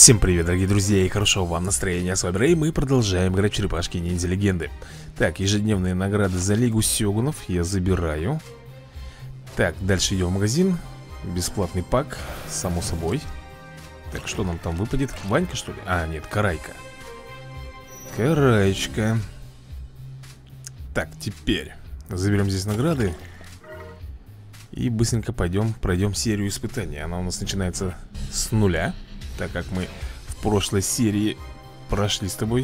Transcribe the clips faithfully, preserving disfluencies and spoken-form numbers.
Всем привет, дорогие друзья, и хорошего вам настроения. С вами Рэй, мы продолжаем играть в черепашки ниндзя легенды. Так, ежедневные награды за Лигу Сёгунов я забираю. Так, дальше идем в магазин. Бесплатный пак, само собой. Так, что нам там выпадет? Ванька, что ли? А, нет, Карайка. Караечка. Так, теперь заберем здесь награды и быстренько пойдем, пройдем серию испытаний. Она у нас начинается с нуля, так как мы в прошлой серии прошли с тобой.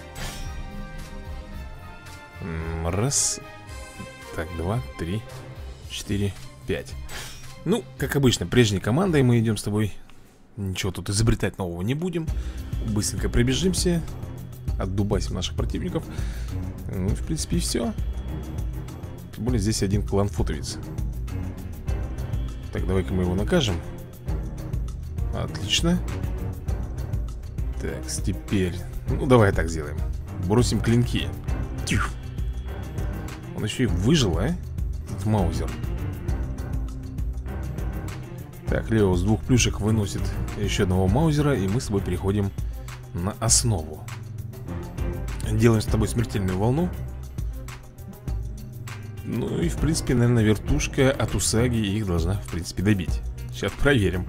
Раз. Так, два, три, четыре, пять. Ну, как обычно, прежней командой мы идем с тобой. Ничего тут изобретать нового не будем. Быстренько пробежимся, отдубасим наших противников. Ну, в принципе, и все. Тем более здесь один клан футовец. Так, давай-ка мы его накажем. Отлично. Так, теперь, ну, давай так сделаем. Бросим клинки. Тих. Он еще и выжил, а? Этот маузер. Так, Лео с двух плюшек выносит еще одного маузера, и мы с тобой переходим на основу. Делаем с тобой смертельную волну. Ну и, в принципе, наверное, вертушка от Усаги их должна, в принципе, добить. Сейчас проверим.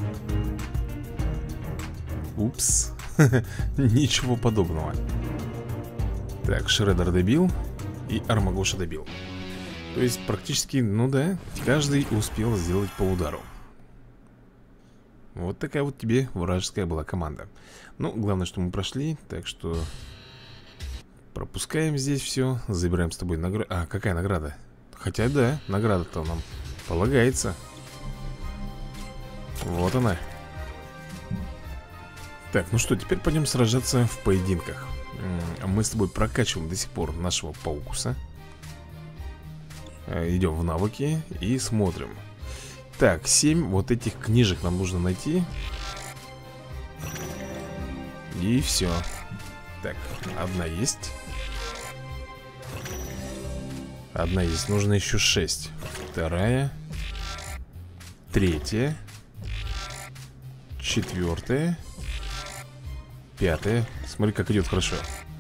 Упс. Ничего подобного. Так, Шреддер добил и Армагоша добил. То есть практически, ну да, каждый успел сделать по удару. Вот такая вот тебе вражеская была команда. Ну, главное, что мы прошли. Так что пропускаем здесь все. Забираем с тобой награду. А, какая награда? Хотя да, награда-то нам полагается. Вот она. Так, ну что, теперь пойдем сражаться в поединках. Мы с тобой прокачиваем до сих пор нашего Паукуса. Идем в навыки и смотрим. Так, семь вот этих книжек нам нужно найти. И все. Так, одна есть. Одна есть, нужно еще шесть. Вторая. Третья. Четвертая. Пятая. Смотри, как идет хорошо.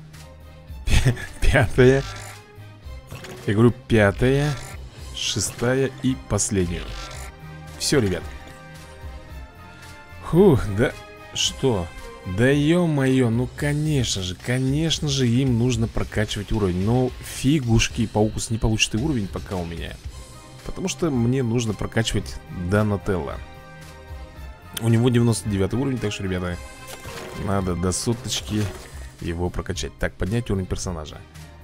Пятая. Я говорю, пятая. Шестая и последнюю. Все, ребят. Фух, да что? Да ё-моё, ну конечно же, конечно же им нужно прокачивать уровень. Но фигушки, Паукус не получит и уровень пока у меня. Потому что мне нужно прокачивать Донателло. У него девяносто девятый уровень, так что, ребята, надо до соточки его прокачать. Так, поднять уровень персонажа.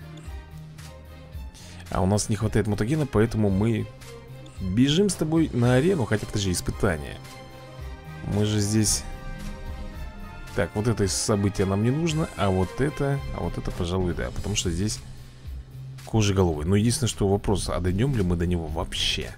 А у нас не хватает мутагена, поэтому мы бежим с тобой на арену. Хотя, подожди, испытание. Мы же здесь... Так, вот это событие нам не нужно. А вот это, а вот это, пожалуй, да. Потому что здесь кожеголовый. Но единственное, что вопрос, а дойдем ли мы до него вообще?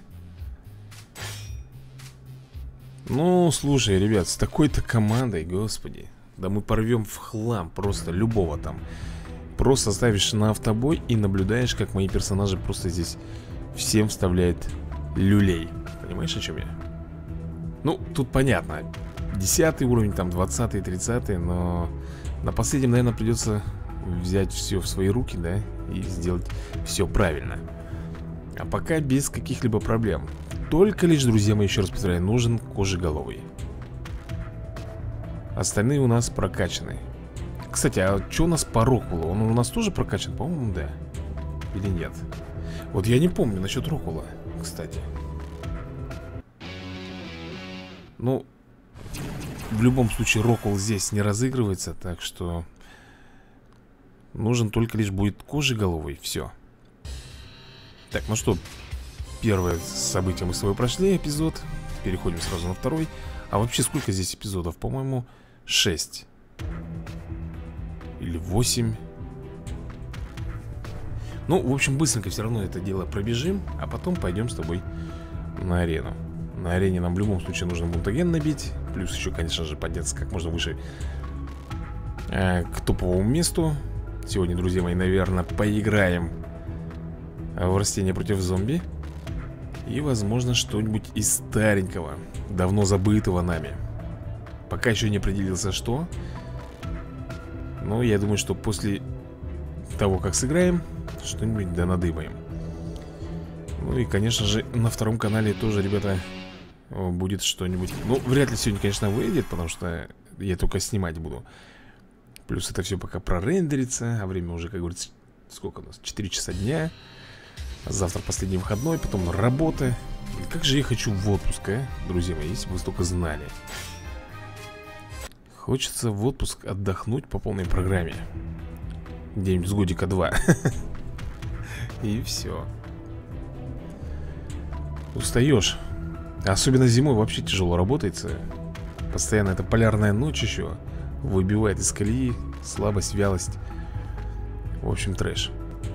Ну, слушай, ребят, с такой-то командой, господи, да мы порвем в хлам просто любого там. Просто ставишь на автобой и наблюдаешь, как мои персонажи просто здесь всем вставляют люлей. Понимаешь, о чем я? Ну, тут понятно. Десятый уровень, там двадцатый, тридцатый. Но на последнем, наверное, придется взять все в свои руки, да, и сделать все правильно. А пока без каких-либо проблем. Только лишь, друзья мои, еще раз повторяю, нужен кожеголовый. Остальные у нас прокачаны. Кстати, а что у нас по Роквеллу? Он у нас тоже прокачан? По-моему, да. Или нет? Вот я не помню насчет Роквелла, кстати. Ну, в любом случае Роквелл здесь не разыгрывается. Так что нужен только лишь будет кожеголовый. Все. Так, ну что, первое событие мы с тобой прошли, эпизод. Переходим сразу на второй. А вообще сколько здесь эпизодов? По-моему, шесть. Или восемь. Ну, в общем, быстренько все равно это дело пробежим. А потом пойдем с тобой на арену. На арене нам в любом случае нужно мутаген набить. Плюс еще, конечно же, подняться как можно выше э, к топовому месту. Сегодня, друзья мои, наверное, поиграем в растения против зомби. И, возможно, что-нибудь из старенького, давно забытого нами. Пока еще не определился, что. Но я думаю, что после того, как сыграем, что-нибудь да надыбаем. Ну и, конечно же, на втором канале тоже, ребята, будет что-нибудь. Ну, вряд ли сегодня, конечно, выйдет, потому что я только снимать буду. Плюс это все пока прорендерится. А время уже, как говорится, сколько у нас? четыре часа дня. Завтра последний выходной, потом работа. И как же я хочу в отпуск, а, друзья мои, если бы вы столько знали. Хочется в отпуск отдохнуть по полной программе. Где-нибудь с годика два. И все. Устаешь. Особенно зимой вообще тяжело работается. Постоянно эта полярная ночь еще выбивает из колеи. Слабость, вялость. В общем, трэш.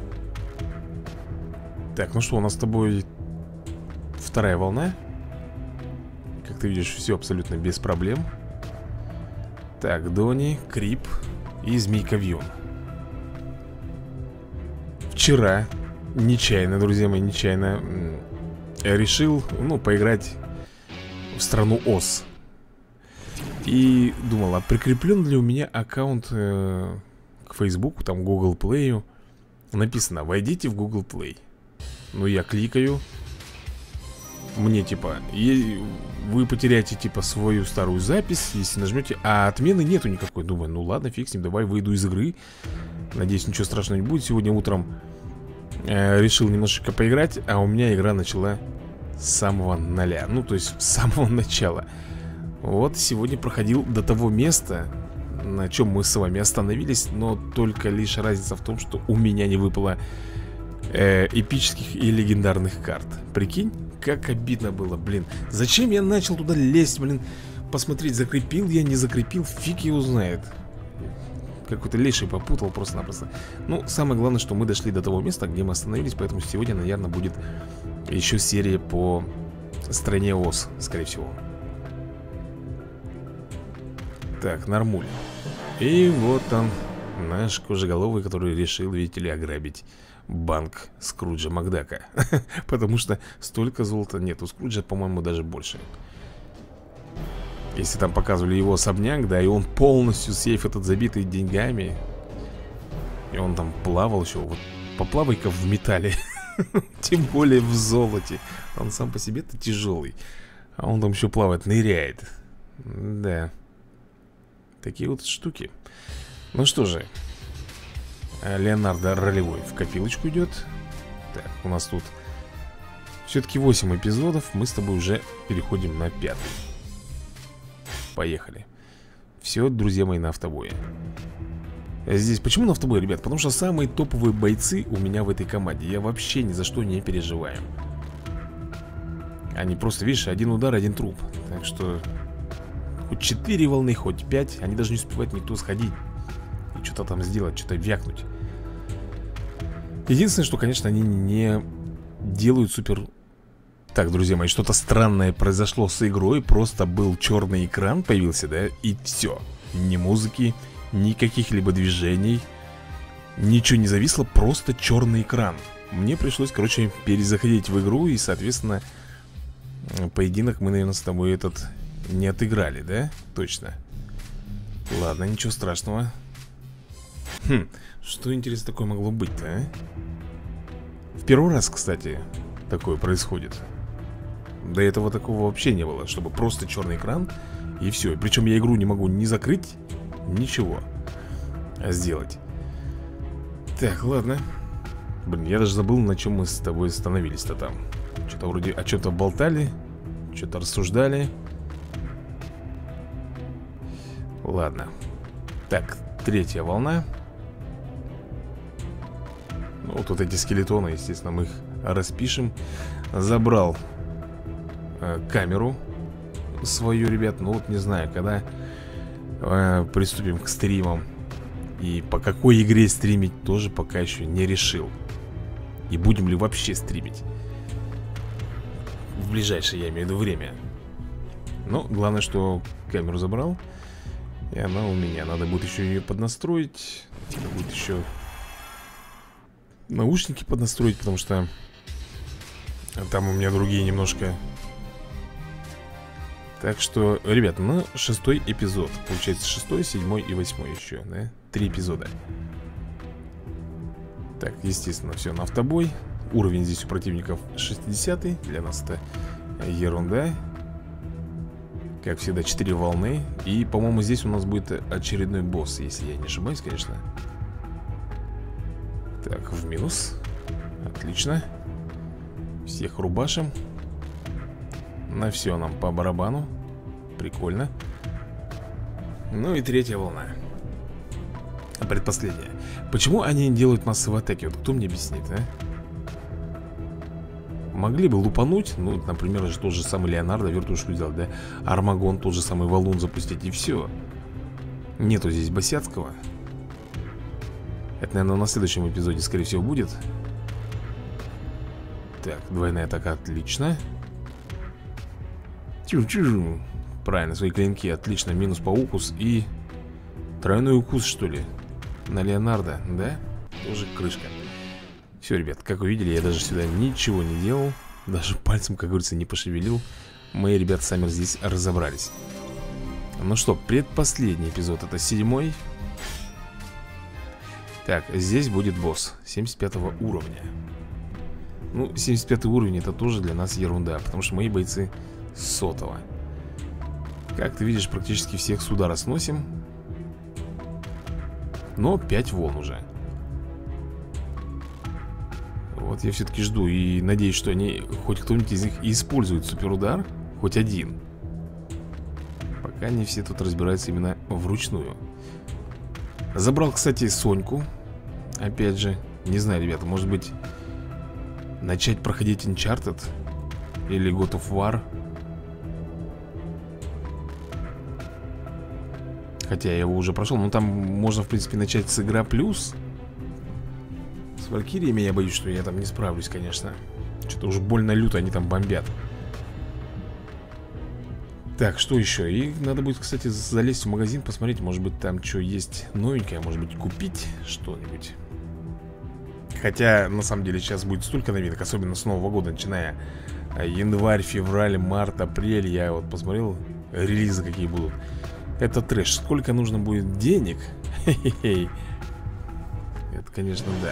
Так, ну что, у нас с тобой вторая волна. Как ты видишь, все абсолютно без проблем. Так, Дони, Крип и Змейка Вьон. Вчера, нечаянно, друзья мои, нечаянно я решил, ну, поиграть в страну Оз. И думал, а прикреплен ли у меня аккаунт э, к Фейсбуку, там, Google Play. Написано, войдите в Google Play. Ну, я кликаю. Мне, типа, и вы потеряете, типа, свою старую запись, если нажмете. А отмены нету никакой. Думаю, ну ладно, фиг с ним, давай выйду из игры. Надеюсь, ничего страшного не будет. Сегодня утром э, решил немножечко поиграть, а у меня игра начала с самого нуля. Ну, то есть с самого начала. Вот, сегодня проходил до того места, на чем мы с вами остановились. Но только лишь разница в том, что у меня не выпало э, эпических и легендарных карт. Прикинь, как обидно было, блин. Зачем я начал туда лезть, блин? Посмотреть, закрепил я, не закрепил, фиг его знает. Какой-то леший попутал просто-напросто. Ну, самое главное, что мы дошли до того места, где мы остановились. Поэтому сегодня, наверное, будет еще серия по стране Оз, скорее всего. Так, нормуль. И вот он, наш кожеголовый, который решил, видите ли, ограбить банк Скруджа Макдака. Потому что столько золота нет. У Скруджа, по-моему, даже больше. Если там показывали его особняк, да, и он полностью сейф этот забитый деньгами. И он там плавал еще. Вот поплавай-ка в металле. Тем более в золоте. Он сам по себе-то тяжелый. А он там еще плавает, ныряет. Да. Такие вот штуки. Ну что же, Леонардо ролевой в копилочку идет. Так, у нас тут все-таки восемь эпизодов. Мы с тобой уже переходим на пятый. Поехали. Все, друзья мои, на автобое. Здесь, почему на автобое, ребят? Потому что самые топовые бойцы у меня в этой команде. Я вообще ни за что не переживаю. Они просто, видишь, один удар, один труп. Так что хоть четыре волны, хоть пять, они даже не успевают никто сходить и что-то там сделать, что-то вякнуть. Единственное, что, конечно, они не делают супер... Так, друзья мои, что-то странное произошло с игрой. Просто был черный экран, появился, да, и все. Ни музыки, ни каких-либо движений. Ничего не зависло, просто черный экран. Мне пришлось, короче, перезаходить в игру. И, соответственно, поединок мы, наверное, с тобой этот не отыграли, да? Точно. Ладно, ничего страшного. Хм, что, интересно, такое могло быть-то, а? В первый раз, кстати, такое происходит. До этого такого вообще не было, чтобы просто черный экран и все. Причем я игру не могу ни закрыть, ничего сделать. Так, ладно. Блин, я даже забыл, на чем мы с тобой остановились-то там. Что-то вроде о чем-то болтали, что-то рассуждали. Ладно. Так, третья волна. Ну, вот, вот эти скелетоны, естественно, мы их распишем. Забрал э, камеру свою, ребят. Ну вот не знаю, когда э, приступим к стримам и по какой игре стримить, тоже пока еще не решил. И будем ли вообще стримить в ближайшее, я имею в виду, время. Но главное, что камеру забрал. И она у меня. Надо будет еще ее поднастроить. Надо будет еще наушники поднастроить, потому что там у меня другие немножко Так что, ребят, на шестой эпизод. Получается шестой, седьмой и восьмой еще, да? Три эпизода. Так, естественно, все на автобой. Уровень здесь у противников шестидесятый. Для нас это ерунда. Как всегда, четыре волны. И, по-моему, здесь у нас будет очередной босс, если я не ошибаюсь, конечно. Так, в минус. Отлично. Всех рубашим. На все нам по барабану. Прикольно. Ну и третья волна. Предпоследняя. Почему они делают массовые атаки? Вот кто мне объяснит, а? Могли бы лупануть, ну, например, же тот же самый Леонардо вертушку сделать, да? Армагон, тот же самый валун запустить, и все. Нету здесь Басяцкого. Это, наверное, на следующем эпизоде, скорее всего, будет. Так, двойная атака, отлично. Чу-чу. Правильно, свои клинки, отлично. Минус по укус и тройной укус, что ли? На Леонардо, да? Тоже крышка. Все, ребят, как вы видели, я даже сюда ничего не делал. Даже пальцем, как говорится, не пошевелил. Мои ребята сами здесь разобрались. Ну что, предпоследний эпизод, это седьмой. Так, здесь будет босс семьдесят пятого уровня. Ну, семьдесят пятый уровень это тоже для нас ерунда, потому что мои бойцы сотого. Как ты видишь, практически всех с удара сносим. Но пять волн уже. Вот я все-таки жду и надеюсь, что они, хоть кто-нибудь из них использует суперудар. Хоть один. Пока не все тут разбираются именно вручную. Забрал, кстати, Соньку. Опять же, не знаю, ребята, может быть начать проходить Uncharted или God of War. Хотя я его уже прошел. Но там можно, в принципе, начать с игра плюс. С Валькириями я боюсь, что я там не справлюсь, конечно. Что-то уж больно люто они там бомбят. Так, что еще? И надо будет, кстати, залезть в магазин, посмотреть. Может быть, там что есть новенькое. Может быть, купить что-нибудь. Хотя, на самом деле, сейчас будет столько новинок. Особенно с Нового года, начиная январь, февраль, март, апрель. Я вот посмотрел, релизы какие будут. Это трэш. Сколько нужно будет денег? Хе-хе-хе. Это, конечно, да.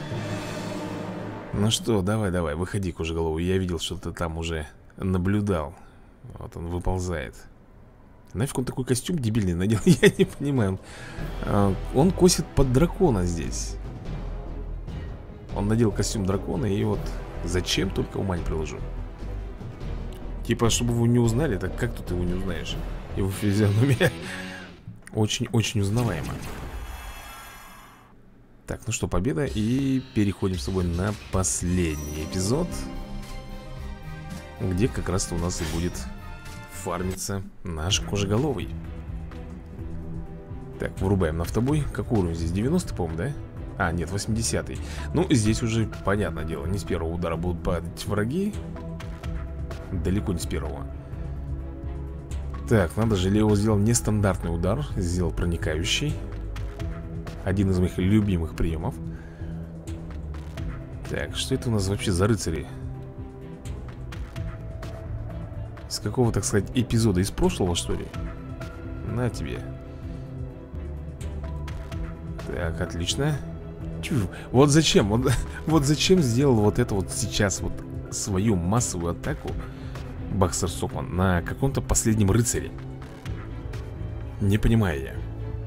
Ну что, давай, давай, выходи, Кожеголову. Я видел, что ты там уже наблюдал. Вот он выползает. Нафиг он такой костюм дебильный надел? Я не понимаю. Он косит под дракона здесь. Он надел костюм дракона. И вот зачем, только ума не приложу. Типа, чтобы его не узнали. Так как тут его не узнаешь? Его физиономия очень-очень узнаваема. Так, ну что, победа. И переходим с тобой на последний эпизод, где как раз-то у нас и будет фармиться наш Кожеголовый. Так, вырубаем на автобой. Какой уровень здесь? девяностый, по-моему, да? А, нет, восьмидесятый. Ну, здесь уже, понятное дело, не с первого удара будут падать враги. Далеко не с первого. Так, надо же, Лео сделал нестандартный удар. Сделал проникающий. Один из моих любимых приемов. Так, что это у нас вообще за рыцари? С какого, так сказать, эпизода? Из прошлого, что ли? На тебе. Так, отлично. Чу, вот зачем? Вот, вот зачем сделал вот это вот сейчас вот свою массовую атаку Бакстер Стокман на каком-то последнем рыцаре? Не понимаю я.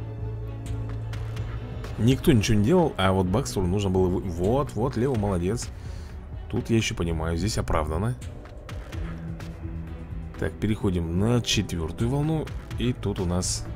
Никто ничего не делал, а вот Бакстеру нужно было... Вот, вот, Лео молодец. Тут я еще понимаю, здесь оправдано. Так, переходим на четвертую волну. И тут у нас...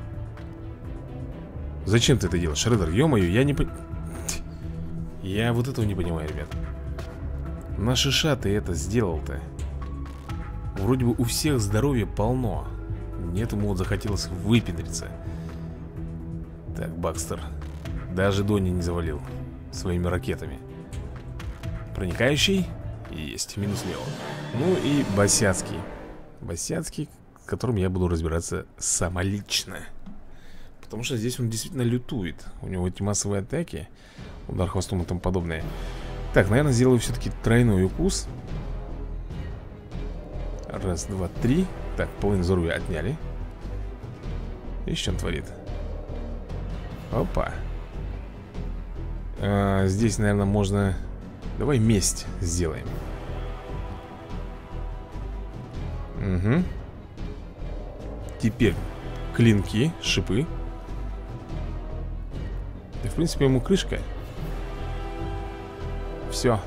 Зачем ты это делаешь, Шреддер? Ё-моё, я не понимаю. Я вот этого не понимаю, ребят. На шиша ты это сделал-то. Вроде бы у всех здоровья полно. Нет, ему вот захотелось выпендриться. Так, Бакстер даже Донни не завалил своими ракетами. Проникающий. Есть, минус Лео. Ну и Басяцкий. Басяцкий, с которым я буду разбираться самолично. Потому что здесь он действительно лютует. У него эти массовые атаки, удар хвостом и тому подобное. Так, наверное, сделаю все-таки тройной укус. Раз, два, три. Так, половину здоровья отняли. И что он творит? Опа. а, Здесь, наверное, можно... Давай месть сделаем. Угу. Теперь клинки, шипы. И, в принципе, ему крышка. Все.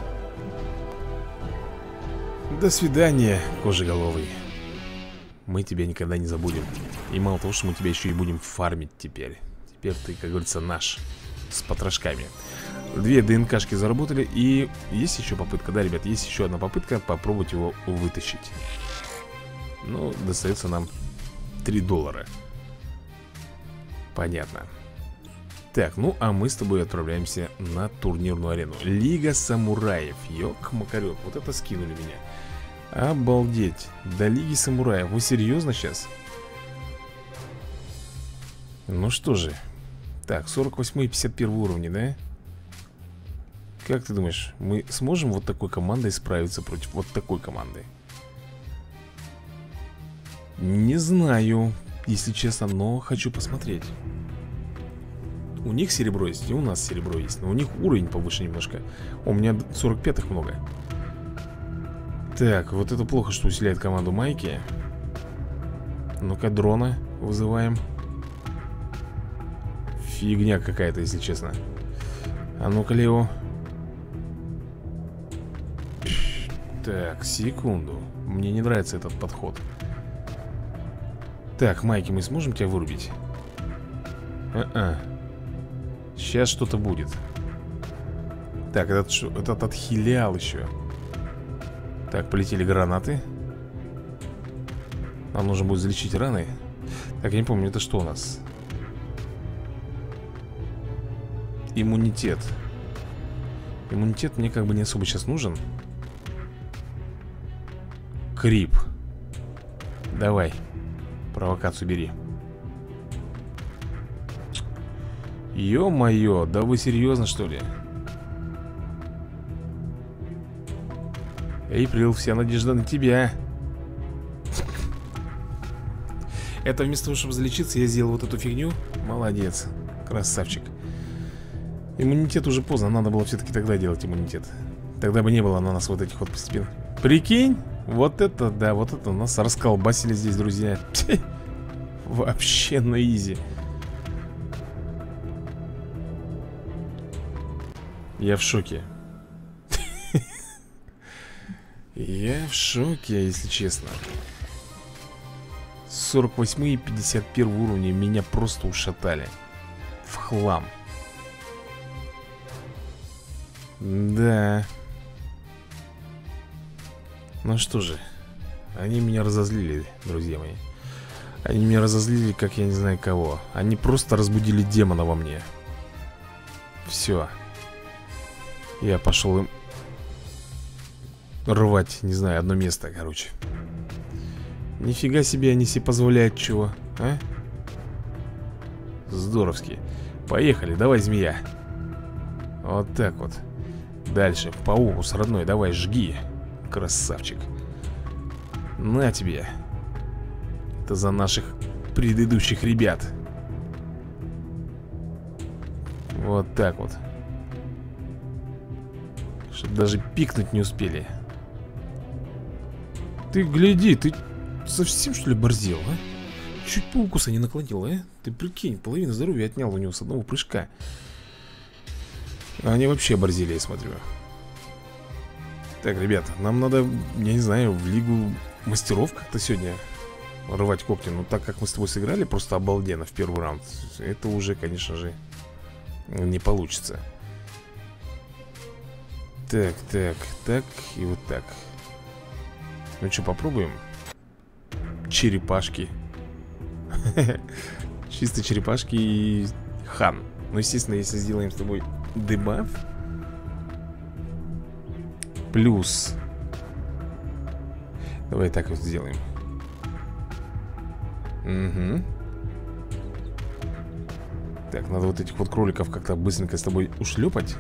До свидания, кожеголовый. Мы тебя никогда не забудем. И мало того, что мы тебя еще и будем фармить теперь. Теперь ты, как говорится, наш. С потрошками. Две ДНКшки заработали. И есть еще попытка, да, ребят? Есть еще одна попытка попробовать его вытащить. Ну, достается нам три доллара. Понятно. Так, ну а мы с тобой отправляемся на турнирную арену. Лига самураев. Ёк-макарёк, вот это скинули меня. Обалдеть. До Лиги самураев. Вы серьезно сейчас? Ну что же. Так, сорок восьмой и пятьдесят первый уровни, да? Как ты думаешь, мы сможем вот такой командой справиться против вот такой команды? Не знаю, если честно, но хочу посмотреть. У них серебро есть, и у нас серебро есть. Но у них уровень повыше немножко. О, у меня сорок пятых много. Так, вот это плохо, что усиляет команду Майки. Ну-ка, дрона вызываем. Фигня какая-то, если честно. А ну-ка, Лео. Так, секунду. Мне не нравится этот подход. Так, Майки, мы сможем тебя вырубить? А-а. Сейчас что-то будет. Так, этот, этот отхилял еще. Так, полетели гранаты. Нам нужно будет залечить раны. Так, я не помню, это что у нас? Иммунитет. Иммунитет мне как бы не особо сейчас нужен. Крип. Давай. Провокацию бери. Ё-моё, да вы серьезно, что ли? Эйприл, вся надежда на тебя. Это вместо того, чтобы залечиться, я сделал вот эту фигню. Молодец, красавчик. Иммунитет уже поздно, надо было все-таки тогда делать иммунитет. Тогда бы не было на нас вот этих вот постепенно. Прикинь, вот это, да, вот это у нас расколбасили здесь, друзья. Вообще на изи. Я в шоке. Я в шоке, если честно. сорок восьмой и пятьдесят первый уровни меня просто ушатали. В хлам. Да. Ну что же. Они меня разозлили, друзья мои. Они меня разозлили, как я не знаю кого. Они просто разбудили демона во мне. Все. Я пошел им рвать, не знаю, одно место, короче. Нифига себе они себе позволяют чего, а? Здоровски. Поехали, давай, змея. Вот так вот. Дальше, паукус родной, давай, жги. Красавчик. На тебе. Это за наших предыдущих ребят. Вот так вот. Чтобы даже пикнуть не успели. Ты гляди, ты совсем что ли борзел, а? Чуть паукуса не наклонил, а? Ты прикинь, половину здоровья отнял у него с одного прыжка. Они вообще борзели, я смотрю. Так, ребята, нам надо, я не знаю, в Лигу мастеров как-то сегодня рвать когти. Ну, так как мы с тобой сыграли просто обалденно в первый раунд, это уже, конечно же, не получится. Так, так, так и вот так. Ну что, попробуем? Черепашки. Чисто черепашки и хан. Ну, естественно, если сделаем с тобой дебаф плюс. Давай так вот сделаем. Угу. Так, надо вот этих вот кроликов как-то быстренько с тобой ушлепать.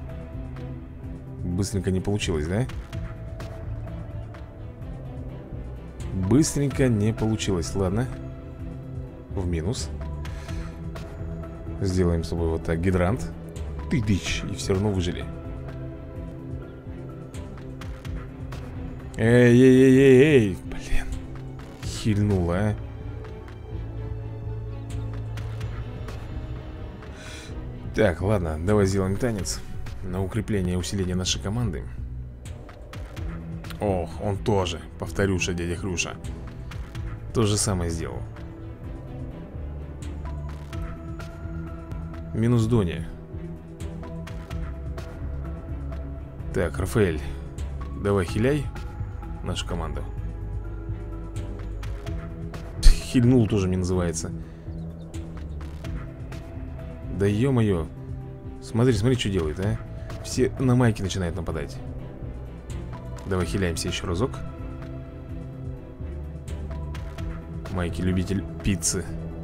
Быстренько не получилось, да? Быстренько не получилось. Ладно. В минус. Сделаем с тобой вот так гидрант. Ты дичь. И все равно выжили. Эй-эй-эй-эй-эй. Блин. Хильнула, а. Так, ладно, давай сделаем танец на укрепление и усиление нашей команды. Ох, он тоже, повторюша, дядя Хрюша. То же самое сделал. Минус Дони. Так, Рафаэль, давай хиляй нашу команду. Хильнул тоже мне называется. Да ё-моё. Смотри, смотри, что делает, а. Все на майке начинают нападать. Давай хиляемся еще разок. Майки, любитель пиццы.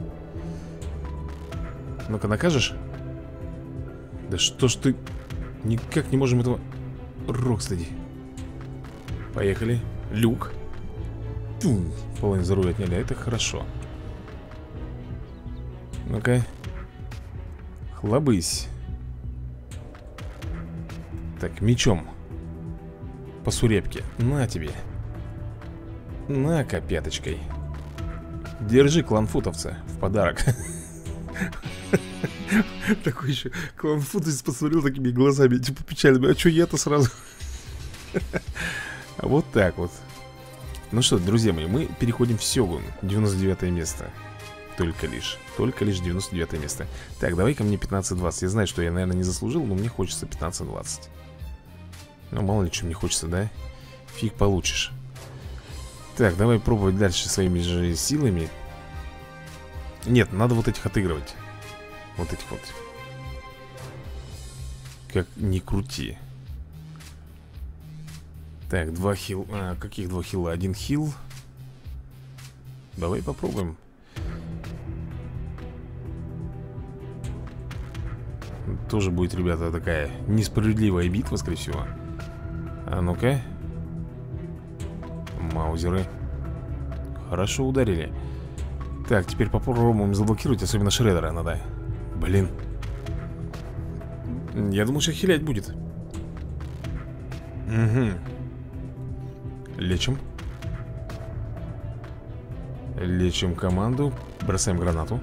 Ну-ка, накажешь? Да что ж ты... Никак не можем этого... Рокстеди. Поехали. Люк. Тум. Половину здоровья отняли, это хорошо. Ну-ка. Хлобысь. Так, мечом. По сурепке. На тебе. На-ка, пяточкой. Держи, кланфутовца, в подарок. Такой еще кланфутовец посмотрел такими глазами, типа печальными. А что я-то сразу? Вот так вот. Ну что, друзья мои, мы переходим в Сёгун. девяносто девятое место. Только лишь, только лишь девяносто девятое место. Так, давай-ка мне пятнадцать двадцать. Я знаю, что я, наверное, не заслужил, но мне хочется пятнадцать двадцать. Ну, мало ли, что мне хочется, да? Фиг получишь. Так, давай пробовать дальше своими же силами. Нет, надо вот этих отыгрывать. Вот этих вот. Как ни крути. Так, два хил... А, каких два хила? Один хил. Давай попробуем. Тоже будет, ребята, такая несправедливая битва, скорее всего. А ну-ка. Маузеры. Хорошо ударили. Так, теперь попробуем заблокировать, особенно Шреддера надо. Блин. Я думал, что хилять будет. Угу. Лечим. Лечим команду. Бросаем гранату.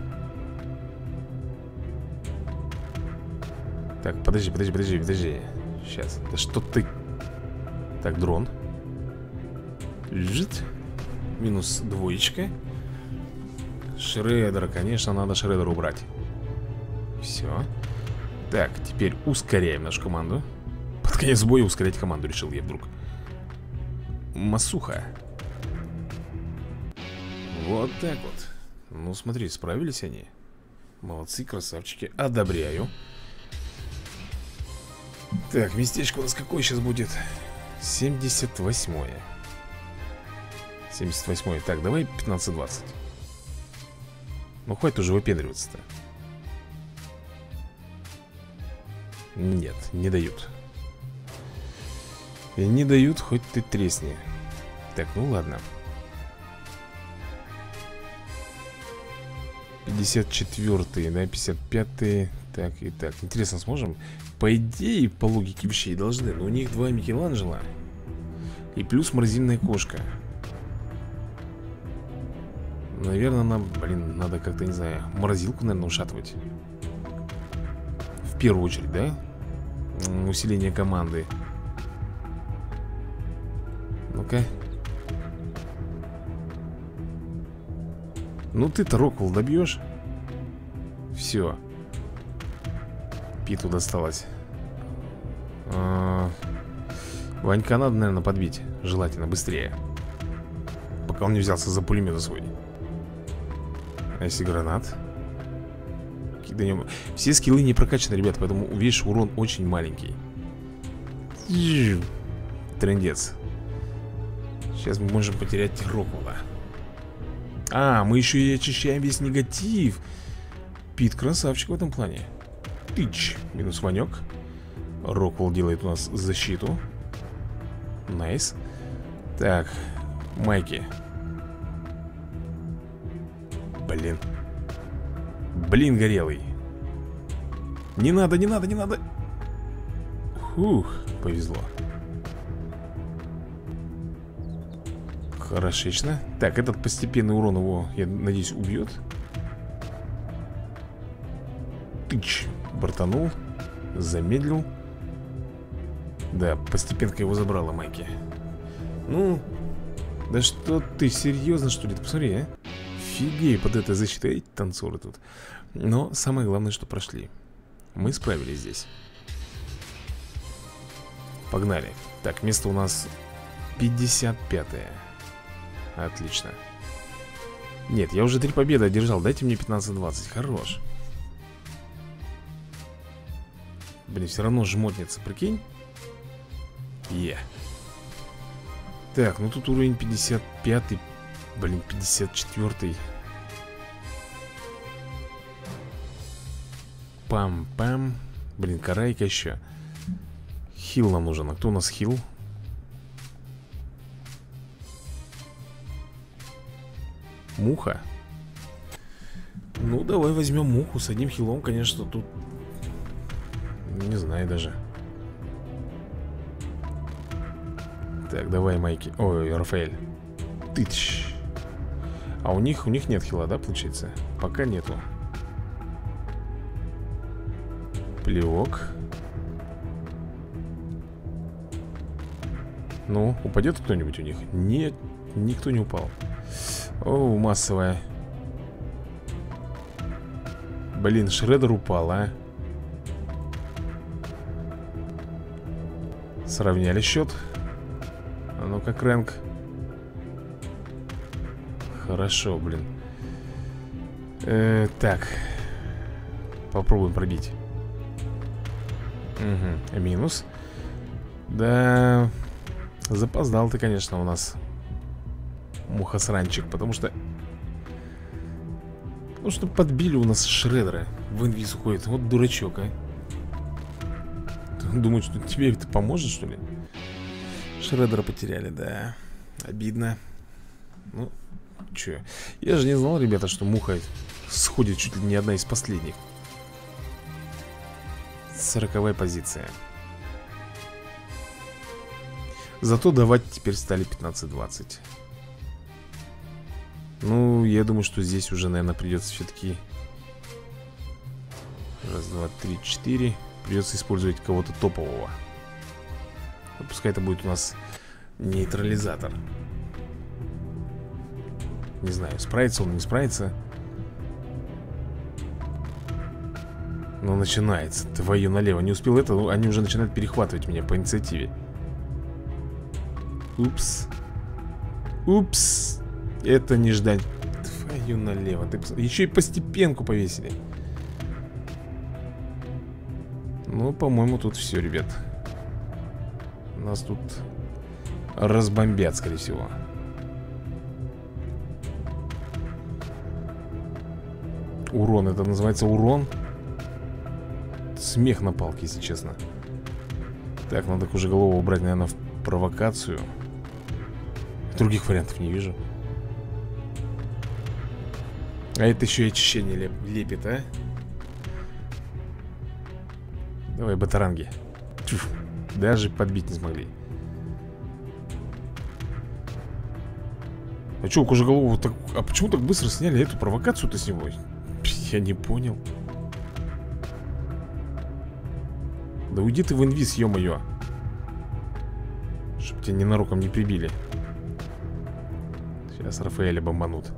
Так, подожди, подожди, подожди, подожди. Сейчас, да что ты... Так, дрон. Жить. Минус двоечка. Шреддера, конечно, надо Шреддера убрать. Все. Так, теперь ускоряем нашу команду. Под конец боя ускорять команду решил я вдруг. Масуха. Вот так вот. Ну, смотри, справились они. Молодцы, красавчики, одобряю. Так, местечко у нас какое сейчас будет? семьдесят восьмое. семьдесят восьмое. Так, давай пятнадцать двадцать. Ну, хватит уже выпендриваться-то. Нет, не дают. И не дают, хоть ты тресни. Так, ну ладно. пятьдесят четвёртый, да, пятьдесят пятый. Так и так, интересно, сможем? По идее, по логике вещей должны. Но у них два Микеланджело. И плюс морозильная кошка. Наверное, нам, блин, надо как-то, не знаю, морозилку, наверное, ушатывать. В первую очередь, да? Усиление команды. Ну-ка. Ну ты-то, Роквелл, добьешь? Все. Питу досталось. а Ванька надо, наверное, подбить. Желательно быстрее. Пока он не взялся за пулемет свой. А если гранат? Кидаем. Все скиллы не прокачаны, ребят, поэтому, видишь, урон очень маленький. Трындец. Сейчас мы можем потерять Роквелла. А, мы еще и очищаем весь негатив. Пит красавчик в этом плане. Тыч, минус Ванек. Роквелл делает у нас защиту. Найс. Так, Майки. Блин. Блин, горелый. Не надо, не надо, не надо. Фух, повезло. Хорошечно. Так, этот постепенный урон его, я надеюсь, убьет. Тыч. Бортанул. Замедлил. Да, постепенка его забрала, Майки. Ну, да что ты, серьезно, что ли? Ты посмотри, а? Фигей под этой защитой. Эти танцоры тут. Но самое главное, что прошли. Мы справились здесь. Погнали. Так, место у нас пятьдесят пятое. Отлично. Нет, я уже три победы одержал. Дайте мне пятнадцать двадцать. Хорош. Блин, все равно жмотница, прикинь. Е. Так, ну тут уровень пятьдесят пятый. Блин, пятьдесят четвёртый. Пам-пам. Блин, карайка еще. Хил нам нужен. А кто у нас хил? Муха. Ну, давай возьмем муху. С одним хилом, конечно, тут не знаю даже. Так, давай, Майки. Ой, Рафаэль. Тыч. А у них, у них нет хила, да, получается? Пока нету. Плевок. Ну, упадет кто-нибудь у них? Нет, никто не упал. О, массовая. Блин, Шреддер упал, а. Сравняли счет. А ну-ка, Крэнк. Хорошо, блин. э, Так. Попробуем пробить. Угу, минус. Да. Запоздал ты, конечно, у нас, мухосранчик. Потому что Потому что подбили у нас Шреддера. В инвиз уходит. Вот дурачок, а. Думаю, что тебе это поможет, что ли? Шреддера потеряли, да. Обидно. Ну, чё. Я же не знал, ребята, что муха сходит чуть ли не одна из последних. Сороковая позиция. Зато давать теперь стали пятнадцать двадцать. Ну, я думаю, что здесь уже, наверное, придется все-таки. Раз, два, три, четыре. Придется использовать кого-то топового. Пускай это будет у нас нейтрализатор. Не знаю, справится он, не справится. Но начинается. Твою налево. Не успел это, они уже начинают перехватывать меня по инициативе. Упс. Упс. Это не ждать. Твою налево. Ты... Еще и постепенку повесили. Ну, по-моему, тут все, ребят. Нас тут разбомбят, скорее всего. Урон, это называется урон. Смех на палке, если честно. Так, надо уже голову убрать, наверное, в провокацию. Других вариантов не вижу. А это еще и очищение леп лепит, а? Давай, батаранги. Тьфу, даже подбить не смогли. А что, кожеголову вот так... А почему так быстро сняли эту провокацию-то с него? Я не понял. Да уйди ты в инвиз, ё-моё. Чтоб тебя ненароком не прибили. Сейчас Рафаэля бомбанут.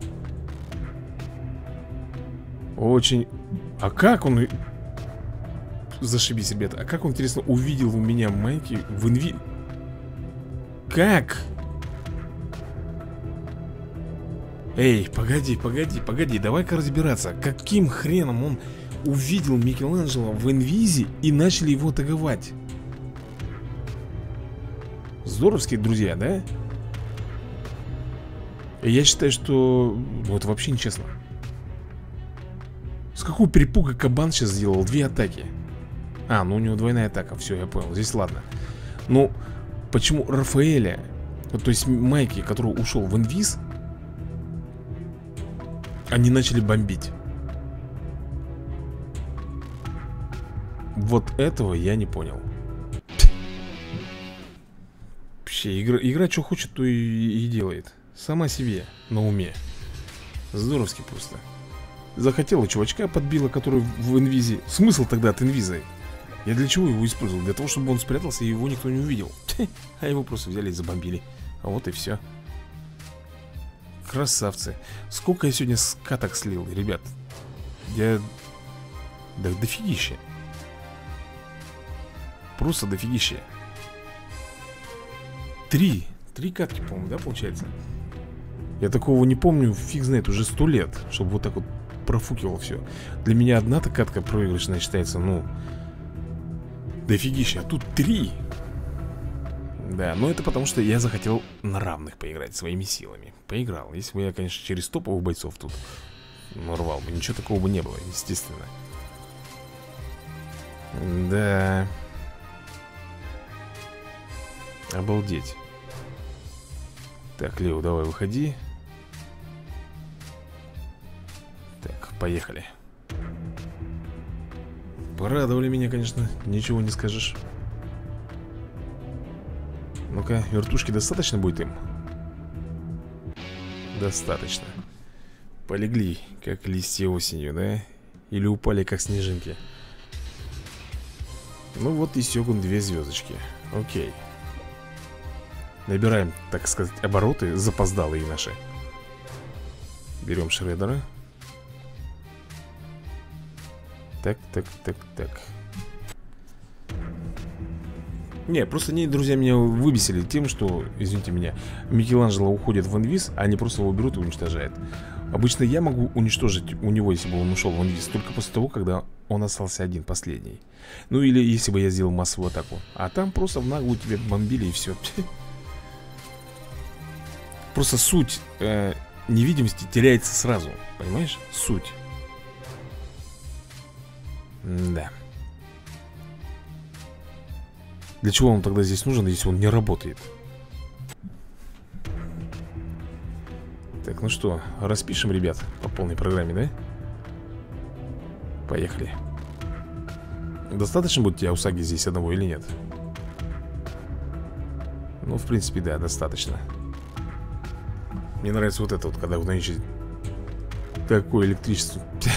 Очень... А как он... Зашибись, ребята. А как он, интересно, увидел у меня майки в инви... Как? Эй, погоди, погоди, погоди. Давай-ка разбираться. Каким хреном он увидел Микеланджело в инвизе и начали его таговать? Здоровские друзья, да? Я считаю, что... Ну, это вообще нечестно. С какого перепуга кабан сейчас сделал две атаки? А, ну у него двойная атака. Все, я понял, здесь ладно. Ну, почему Рафаэля, то есть Майки, который ушел в инвиз, Они начали бомбить. Вот этого я не понял. Вообще, игра, игра что хочет, то и, и делает. Сама себе, на уме. Здоровски просто. Захотела чувачка, подбила, который в инвизе. Смысл тогда от инвиза? Я для чего его использовал? Для того, чтобы он спрятался и его никто не увидел. А его просто взяли и забомбили. А вот и все. Красавцы. Сколько я сегодня скаток слил, ребят. Я... Да дофигища. Просто дофигища. Три. Три катки, по-моему, да, получается? Я такого не помню, фиг знает, уже сто лет. Чтобы вот так вот профукивал все. Для меня одна-то катка проигрышная считается, ну... Дофигища, а тут три. Да, но это потому что я захотел на равных поиграть своими силами. Поиграл. Если бы я, конечно, через топовых бойцов тут нарвал бы, ничего такого бы не было, естественно. Да. Обалдеть. Так, Лео, давай выходи. Так, поехали. Порадовали меня, конечно, ничего не скажешь. Ну-ка, вертушки достаточно будет им? Достаточно. Полегли, как листья осенью, да? Или упали, как снежинки. Ну вот и Сёгун две звездочки. Окей. Набираем, так сказать, обороты запоздалые наши. Берем шредера. Так, так, так, так. Не, просто они, друзья, меня выбесили тем, что, извините меня, Микеланджело уходит в инвиз, а они просто его берут и уничтожают. Обычно я могу уничтожить у него, если бы он ушел в инвиз, только после того, когда он остался один, последний. Ну или если бы я сделал массовую атаку. А там просто в наглую тебя бомбили и все. Просто суть э, невидимости теряется сразу. Понимаешь? Суть. Да. Для чего он тогда здесь нужен, если он не работает? Так, ну что, распишем, ребят, по полной программе, да? Поехали. Достаточно будет тебя Усаги здесь одного или нет? Ну, в принципе, да, достаточно. Мне нравится вот это вот, когда в ночи такое электричество.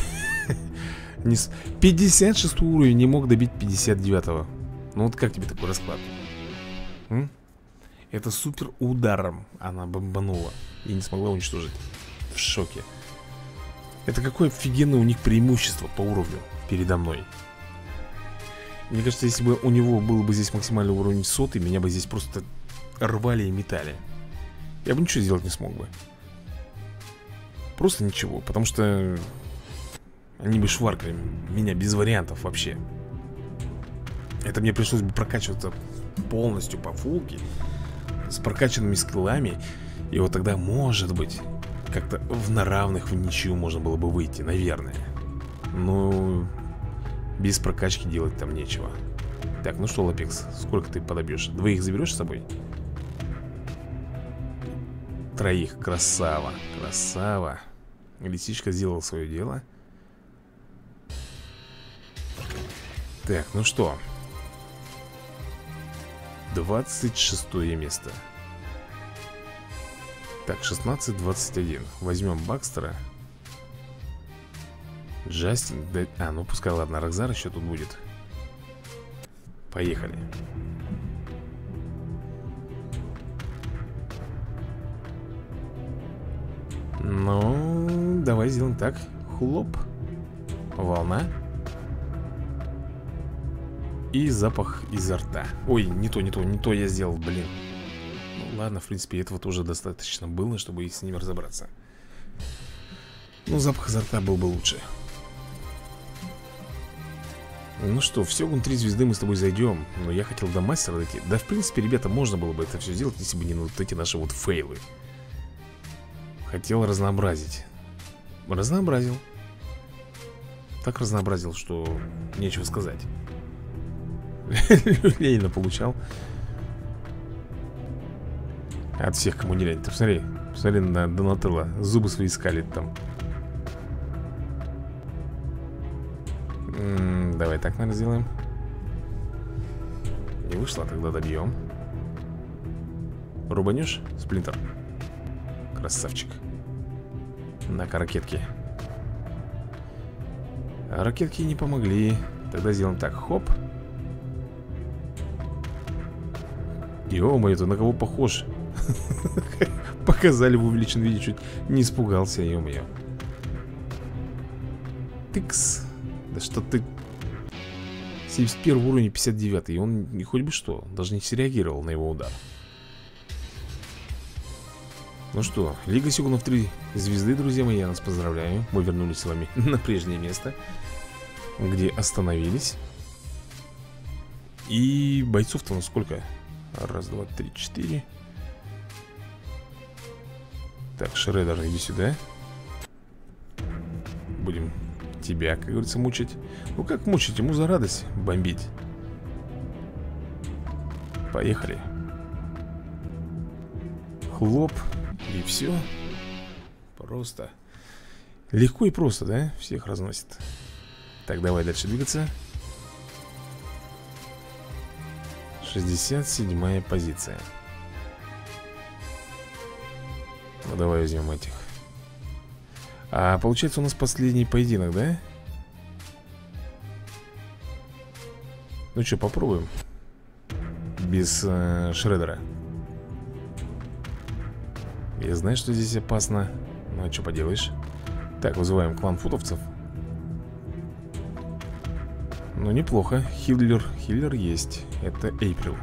пятьдесят шестой уровень не мог добить пятьдесят девятого. Ну вот как тебе такой расклад? М? Это супер ударом она бомбанула и не смогла уничтожить. В шоке. Это какое офигенное у них преимущество по уровню передо мной. Мне кажется, если бы у него был бы здесь максимальный уровень сотый, меня бы здесь просто рвали и метали. Я бы ничего сделать не смог бы. Просто ничего, потому что они бы шваркали меня без вариантов вообще. Это мне пришлось бы прокачиваться полностью по фулке, с прокачанными скиллами. И вот тогда, может быть, как-то в на равных в ничью можно было бы выйти, наверное. Но без прокачки делать там нечего. Так, ну что, Лапекс, сколько ты подобьешь? Двоих заберешь с собой? Троих, красава, красава. Лисичка сделала свое дело. Так, ну что, двадцать шестое место. Так, шестнадцать двадцать один. Возьмем Бакстера. Джастин, да... А, ну пускай, ладно, Рокзар еще тут будет. Поехали. Ну, давай сделаем так. Хлоп. Волна. И запах изо рта. Ой, не то, не то, не то я сделал, блин. Ну ладно, в принципе, этого тоже достаточно было, чтобы с ним разобраться. Ну, запах изо рта был бы лучше. Ну что, в Сёгун три звезды мы с тобой зайдем. Но я хотел до мастера дойти. Да, в принципе, ребята, можно было бы это все сделать, если бы не вот эти наши вот фейлы. Хотел разнообразить. Разнообразил. Так разнообразил, что нечего сказать. Ленина получал. От всех, кому не лень. Ты посмотри, посмотри на Донателло. Зубы свои скалит там. М-м, давай так, наверное, сделаем. Не вышло, тогда добьем. Рубанешь, Сплинтер? Красавчик. На-ка, ракетки. А ракетки не помогли. Тогда сделаем так, хоп. Ё-моё, ты на кого похож? Показали в увеличенном виде, чуть не испугался, ё-моё. Тыкс. Да что ты... семьдесят первый уровень, пятьдесят девятый. И он не хоть бы что, даже не среагировал на его удар. Ну что, Лига Сёгунов три звезды, друзья мои, я нас поздравляю. Мы вернулись с вами на прежнее место, где остановились. И бойцов-то у нас сколько? Раз, два, три, четыре. Так, Шреддер, иди сюда. Будем тебя, как говорится, мучить. Ну как мучить? Ему за радость бомбить. Поехали. Хлоп. И все. Просто. Легко и просто, да? Всех разносит. Так, давай дальше двигаться. шестьдесят седьмая позиция. Ну, давай возьмем этих. А получается у нас последний поединок, да? Ну что, попробуем. Без э, Шреддера. Я знаю, что здесь опасно. Ну а что поделаешь. Так, вызываем клан футовцев. Ну неплохо. Хиллер, хиллер есть. Это Эйприл.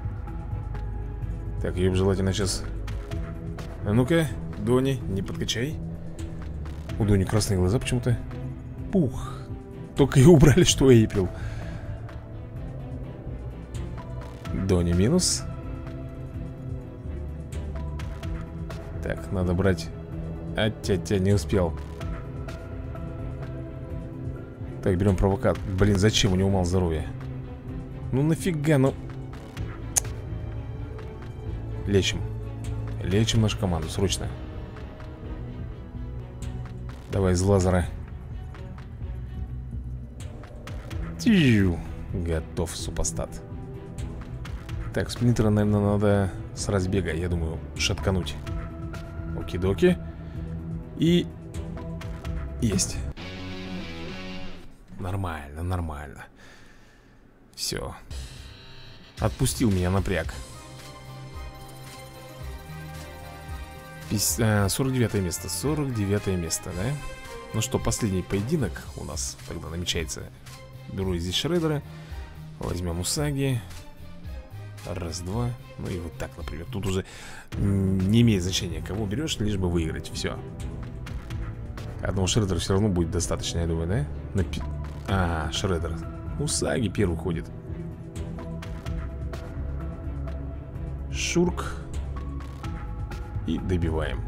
Так, ее желательно сейчас. А ну-ка, Дони, не подкачай. У Дони красные глаза почему-то. Пух. Только и убрали, что Эйприл. Дони минус. Так, надо брать. А-тя-тя, не успел. Так, берем провокат. Блин, зачем? У него мало здоровья. Ну нафига, ну. Лечим. Лечим нашу команду, срочно. Давай из лазера. Тью. Готов, супостат. Так, Сплинтера, наверное, надо с разбега, я думаю, шаткануть. Оки-доки. И... Есть. Нормально, нормально. Все. Отпустил меня напряг. сорок девятое место. сорок девятое место, да? Ну что, последний поединок у нас тогда намечается. Беру здесь Шреддера. Возьмем Усаги. Раз, два. Ну и вот так, например. Тут уже не имеет значения, кого берешь, лишь бы выиграть. Все. Одного Шреддера все равно будет достаточно, я думаю, да? На пи... А, Шреддер. Усаги первый ходит. Шурк. И добиваем.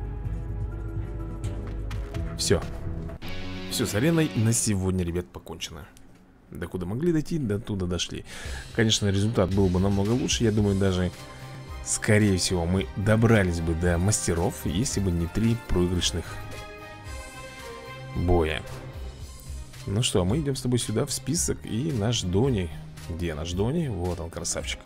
Все. Все, с ареной на сегодня, ребят, покончено. До куда могли дойти, до туда дошли. Конечно, результат был бы намного лучше. Я думаю, даже, скорее всего, мы добрались бы до мастеров, если бы не три проигрышных боя. Ну что, мы идем с тобой сюда в список. И наш Дони. Где наш Дони? Вот он, красавчик.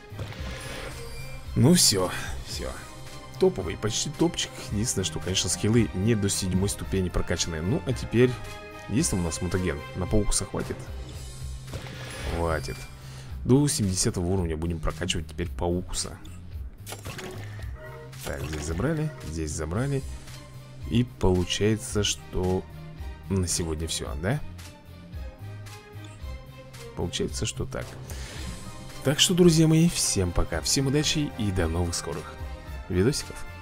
Ну все, все. Топовый, почти топчик. Единственное, что, конечно, скиллы не до седьмой ступени прокачанные. Ну, а теперь, есть там у нас мутаген? На Паукуса хватит? Хватит. До семидесятого уровня будем прокачивать теперь Паукуса. Так, здесь забрали, здесь забрали. И получается, что на сегодня все, да? Получается, что так. Так что, друзья мои, всем пока, всем удачи и до новых скорых видосиков.